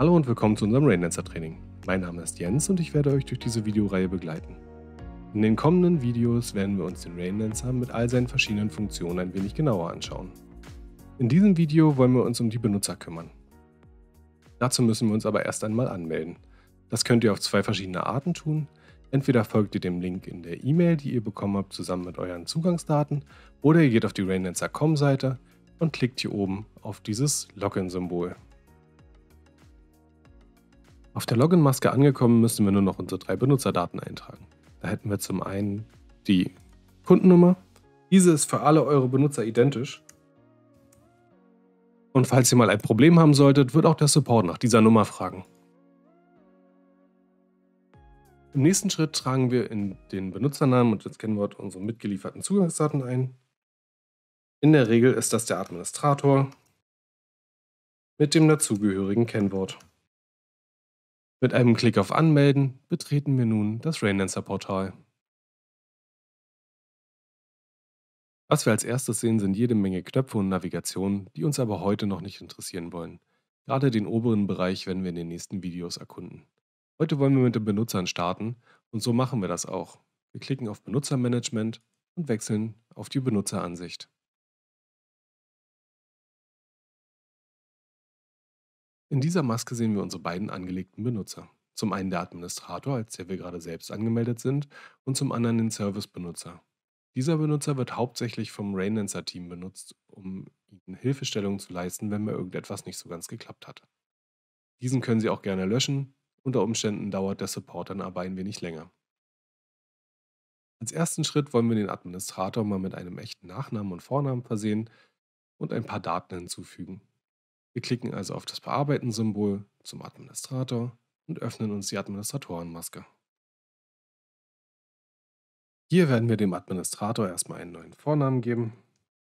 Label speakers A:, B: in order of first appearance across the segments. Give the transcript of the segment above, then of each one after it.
A: Hallo und willkommen zu unserem Raindancer Training. Mein Name ist Jens und ich werde euch durch diese Videoreihe begleiten. In den kommenden Videos werden wir uns den Raindancer mit all seinen verschiedenen Funktionen ein wenig genauer anschauen. In diesem Video wollen wir uns um die Benutzer kümmern. Dazu müssen wir uns aber erst einmal anmelden. Das könnt ihr auf zwei verschiedene Arten tun. Entweder folgt ihr dem Link in der E-Mail, die ihr bekommen habt, zusammen mit euren Zugangsdaten, oder ihr geht auf die Raindancer.com-Seite und klickt hier oben auf dieses Login-Symbol. Auf der Login-Maske angekommen, müssen wir nur noch unsere 3 Benutzerdaten eintragen. Da hätten wir zum einen die Kundennummer. Diese ist für alle eure Benutzer identisch. Und falls ihr mal ein Problem haben solltet, wird auch der Support nach dieser Nummer fragen. Im nächsten Schritt tragen wir in den Benutzernamen und das Kennwort unsere mitgelieferten Zugangsdaten ein. In der Regel ist das der Administrator mit dem dazugehörigen Kennwort. Mit einem Klick auf Anmelden betreten wir nun das Raindancer-Portal. Was wir als erstes sehen, sind jede Menge Knöpfe und Navigationen, die uns aber heute noch nicht interessieren wollen. Gerade den oberen Bereich werden wir in den nächsten Videos erkunden. Heute wollen wir mit den Benutzern starten und so machen wir das auch. Wir klicken auf Benutzermanagement und wechseln auf die Benutzeransicht. In dieser Maske sehen wir unsere beiden angelegten Benutzer. Zum einen der Administrator, als der wir gerade selbst angemeldet sind, und zum anderen den Service-Benutzer. Dieser Benutzer wird hauptsächlich vom Raindancer-Team benutzt, um ihnen Hilfestellung zu leisten, wenn mal irgendetwas nicht so ganz geklappt hat. Diesen können Sie auch gerne löschen, unter Umständen dauert der Support dann aber ein wenig länger. Als ersten Schritt wollen wir den Administrator mal mit einem echten Nachnamen und Vornamen versehen und ein paar Daten hinzufügen. Wir klicken also auf das Bearbeiten-Symbol zum Administrator und öffnen uns die Administratorenmaske. Hier werden wir dem Administrator erstmal einen neuen Vornamen geben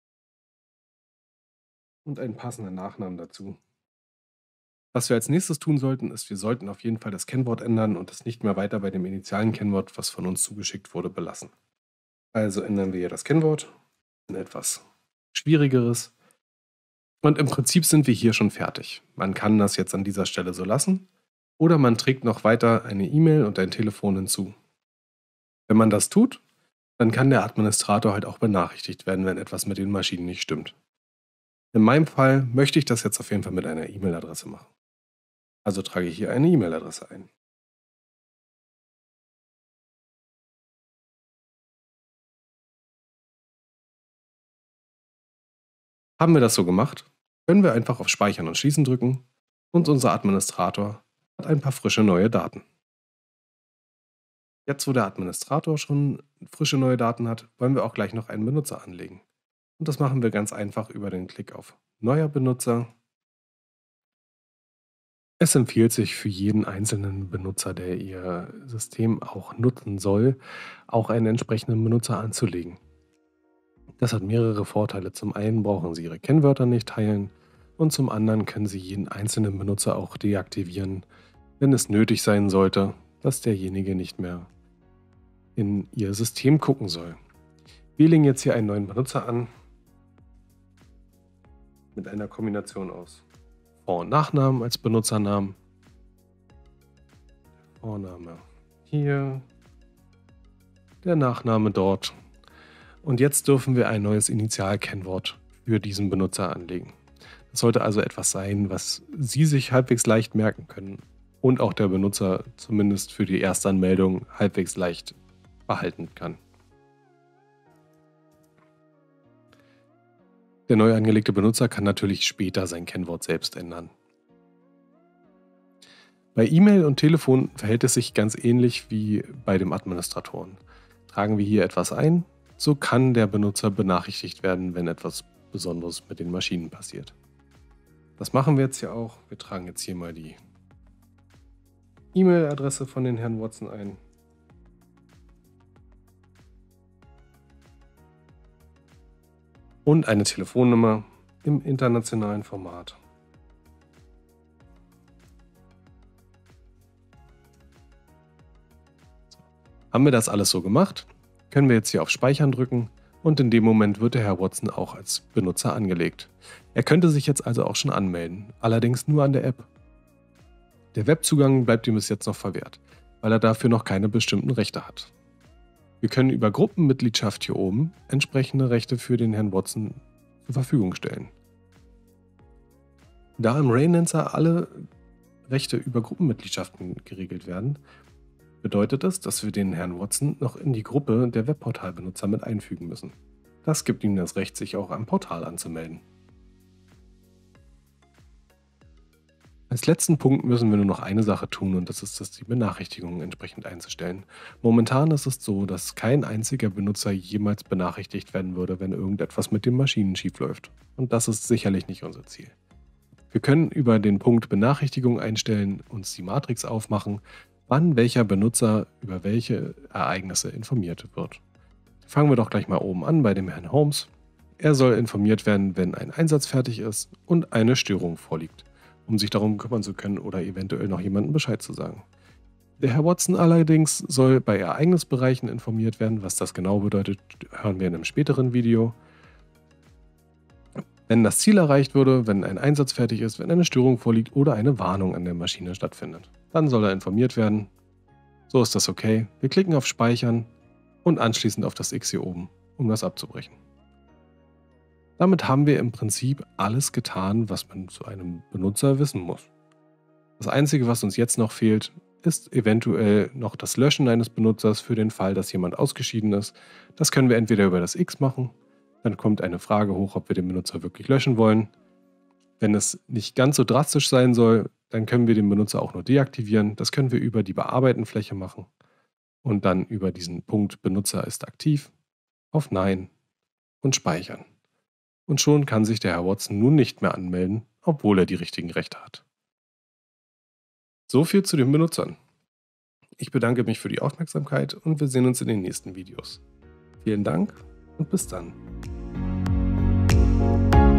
A: und einen passenden Nachnamen dazu. Was wir als nächstes tun sollten, ist, wir sollten auf jeden Fall das Kennwort ändern und es nicht mehr weiter bei dem initialen Kennwort, was von uns zugeschickt wurde, belassen. Also ändern wir hier das Kennwort in etwas schwierigeres. Und im Prinzip sind wir hier schon fertig. Man kann das jetzt an dieser Stelle so lassen oder man trägt noch weiter eine E-Mail und ein Telefon hinzu. Wenn man das tut, dann kann der Administrator halt auch benachrichtigt werden, wenn etwas mit den Maschinen nicht stimmt. In meinem Fall möchte ich das jetzt auf jeden Fall mit einer E-Mail-Adresse machen. Also trage ich hier eine E-Mail-Adresse ein. Haben wir das so gemacht, können wir einfach auf Speichern und Schließen drücken und unser Administrator hat ein paar frische neue Daten. Jetzt, wo der Administrator schon frische neue Daten hat, wollen wir auch gleich noch einen Benutzer anlegen. Und das machen wir ganz einfach über den Klick auf Neuer Benutzer. Es empfiehlt sich für jeden einzelnen Benutzer, der Ihr System auch nutzen soll, auch einen entsprechenden Benutzer anzulegen. Das hat mehrere Vorteile. Zum einen brauchen Sie Ihre Kennwörter nicht teilen und zum anderen können Sie jeden einzelnen Benutzer auch deaktivieren, wenn es nötig sein sollte, dass derjenige nicht mehr in Ihr System gucken soll. Wir legen jetzt hier einen neuen Benutzer an mit einer Kombination aus Vor- und Nachnamen als Benutzernamen. Vorname hier, der Nachname dort. Und jetzt dürfen wir ein neues Initialkennwort für diesen Benutzer anlegen. Das sollte also etwas sein, was Sie sich halbwegs leicht merken können und auch der Benutzer zumindest für die Erstanmeldung halbwegs leicht behalten kann. Der neu angelegte Benutzer kann natürlich später sein Kennwort selbst ändern. Bei E-Mail und Telefon verhält es sich ganz ähnlich wie bei dem Administratoren. Tragen wir hier etwas ein, so kann der Benutzer benachrichtigt werden, wenn etwas Besonderes mit den Maschinen passiert. Das machen wir jetzt hier auch. Wir tragen jetzt hier mal die E-Mail-Adresse von den Herrn Watson ein. Und eine Telefonnummer im internationalen Format. Haben wir das alles so gemacht, können wir jetzt hier auf Speichern drücken und in dem Moment wird der Herr Watson auch als Benutzer angelegt. Er könnte sich jetzt also auch schon anmelden, allerdings nur an der App. Der Webzugang bleibt ihm bis jetzt noch verwehrt, weil er dafür noch keine bestimmten Rechte hat. Wir können über Gruppenmitgliedschaft hier oben entsprechende Rechte für den Herrn Watson zur Verfügung stellen. Da im Raindancer alle Rechte über Gruppenmitgliedschaften geregelt werden, bedeutet es, dass wir den Herrn Watson noch in die Gruppe der Webportalbenutzer mit einfügen müssen. Das gibt ihm das Recht, sich auch am Portal anzumelden. Als letzten Punkt müssen wir nur noch eine Sache tun, und das ist, die Benachrichtigungen entsprechend einzustellen. Momentan ist es so, dass kein einziger Benutzer jemals benachrichtigt werden würde, wenn irgendetwas mit den Maschinen schief läuft. Und das ist sicherlich nicht unser Ziel. Wir können über den Punkt Benachrichtigung einstellen, uns die Matrix aufmachen, wann welcher Benutzer über welche Ereignisse informiert wird. Fangen wir doch gleich mal oben an bei dem Herrn Holmes. Er soll informiert werden, wenn ein Einsatz fertig ist und eine Störung vorliegt, um sich darum kümmern zu können oder eventuell noch jemandem Bescheid zu sagen. Der Herr Watson allerdings soll bei Ereignisbereichen informiert werden. Was das genau bedeutet, hören wir in einem späteren Video. Wenn das Ziel erreicht wurde, wenn ein Einsatz fertig ist, wenn eine Störung vorliegt oder eine Warnung an der Maschine stattfindet, dann soll er informiert werden. So ist das okay. Wir klicken auf Speichern und anschließend auf das X hier oben, um das abzubrechen. Damit haben wir im Prinzip alles getan, was man zu einem Benutzer wissen muss. Das Einzige, was uns jetzt noch fehlt, ist eventuell noch das Löschen eines Benutzers für den Fall, dass jemand ausgeschieden ist. Das können wir entweder über das X machen, dann kommt eine Frage hoch, ob wir den Benutzer wirklich löschen wollen. Wenn es nicht ganz so drastisch sein soll, dann können wir den Benutzer auch nur deaktivieren. Das können wir über die Bearbeiten-Fläche machen und dann über diesen Punkt Benutzer ist aktiv auf Nein und speichern. Und schon kann sich der Herr Watson nun nicht mehr anmelden, obwohl er die richtigen Rechte hat. So viel zu den Benutzern. Ich bedanke mich für die Aufmerksamkeit und wir sehen uns in den nächsten Videos. Vielen Dank und bis dann.